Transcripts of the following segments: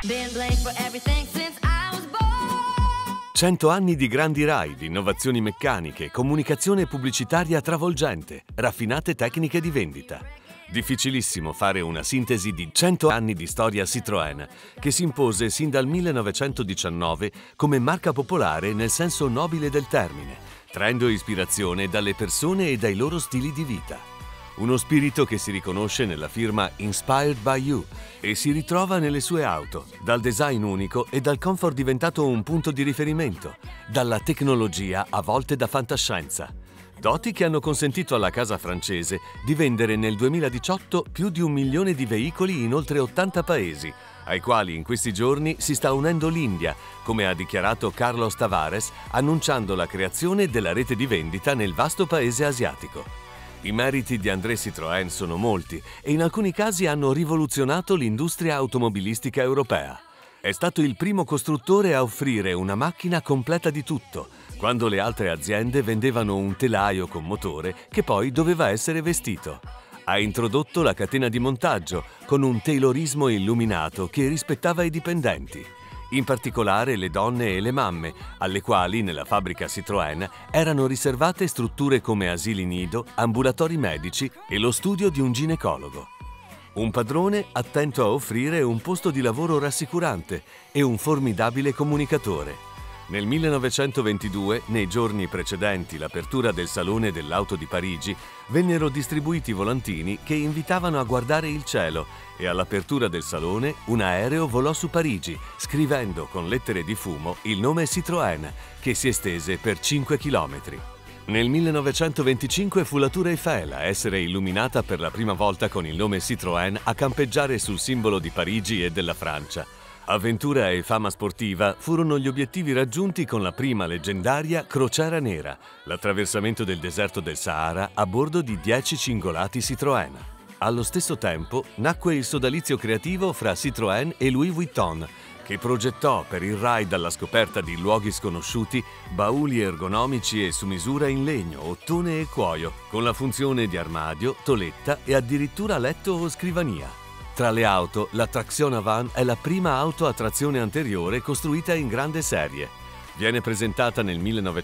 Been blamed for everything since I was born. 100 anni di grandi ride, innovazioni meccaniche, comunicazione pubblicitaria travolgente, raffinate tecniche di vendita. Difficilissimo fare una sintesi di 100 anni di storia Citroën, che si impose sin dal 1919 come marca popolare nel senso nobile del termine, traendo ispirazione dalle persone e dai loro stili di vita. Uno spirito che si riconosce nella firma Inspired by You e si ritrova nelle sue auto, dal design unico e dal comfort diventato un punto di riferimento, dalla tecnologia a volte da fantascienza. Doti che hanno consentito alla casa francese di vendere nel 2018 più di 1 milione di veicoli in oltre 80 paesi, ai quali in questi giorni si sta unendo l'India, come ha dichiarato Carlos Tavares, annunciando la creazione della rete di vendita nel vasto paese asiatico. I meriti di André Citroën sono molti e in alcuni casi hanno rivoluzionato l'industria automobilistica europea. È stato il primo costruttore a offrire una macchina completa di tutto, quando le altre aziende vendevano un telaio con motore che poi doveva essere vestito. Ha introdotto la catena di montaggio con un taylorismo illuminato che rispettava i dipendenti. In particolare le donne e le mamme, alle quali nella fabbrica Citroën erano riservate strutture come asili nido, ambulatori medici e lo studio di un ginecologo. Un padrone attento a offrire un posto di lavoro rassicurante e un formidabile comunicatore. Nel 1922, nei giorni precedenti l'apertura del Salone dell'Auto di Parigi, vennero distribuiti volantini che invitavano a guardare il cielo e all'apertura del salone un aereo volò su Parigi, scrivendo con lettere di fumo il nome Citroën, che si estese per 5 chilometri. Nel 1925 fu la Tour Eiffel a essere illuminata per la prima volta con il nome Citroën a campeggiare sul simbolo di Parigi e della Francia. Avventura e fama sportiva furono gli obiettivi raggiunti con la prima leggendaria Crociera Nera, l'attraversamento del deserto del Sahara a bordo di 10 cingolati Citroën. Allo stesso tempo nacque il sodalizio creativo fra Citroën e Louis Vuitton, che progettò per il ride alla scoperta di luoghi sconosciuti bauli ergonomici e su misura in legno, ottone e cuoio, con la funzione di armadio, toletta e addirittura letto o scrivania. Tra le auto, la Traction Avant è la prima auto a trazione anteriore costruita in grande serie. Viene presentata nel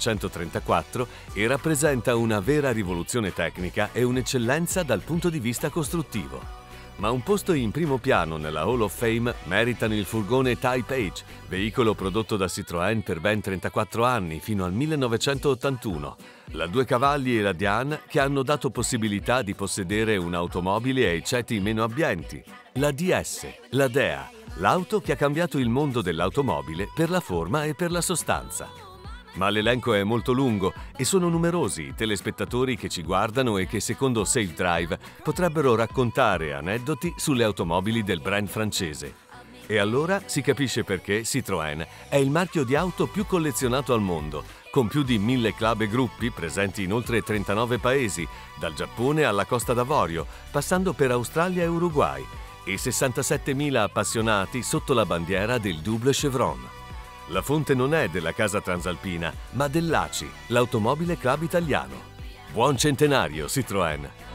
1934 e rappresenta una vera rivoluzione tecnica e un'eccellenza dal punto di vista costruttivo. Ma un posto in primo piano nella Hall of Fame meritano il furgone Type H, veicolo prodotto da Citroën per ben 34 anni, fino al 1981, la 2 cavalli e la Diane che hanno dato possibilità di possedere un'automobile ai ceti meno abbienti, la DS, la Dea, l'auto che ha cambiato il mondo dell'automobile per la forma e per la sostanza. Ma l'elenco è molto lungo e sono numerosi i telespettatori che ci guardano e che secondo Safe Drive potrebbero raccontare aneddoti sulle automobili del brand francese. E allora si capisce perché Citroën è il marchio di auto più collezionato al mondo, con più di 1000 club e gruppi presenti in oltre 39 paesi, dal Giappone alla Costa d'Avorio, passando per Australia e Uruguay, e 67.000 appassionati sotto la bandiera del Double Chevron. La fonte non è della casa transalpina, ma dell'ACI, l'Automobile Club Italiano. Buon centenario, Citroën!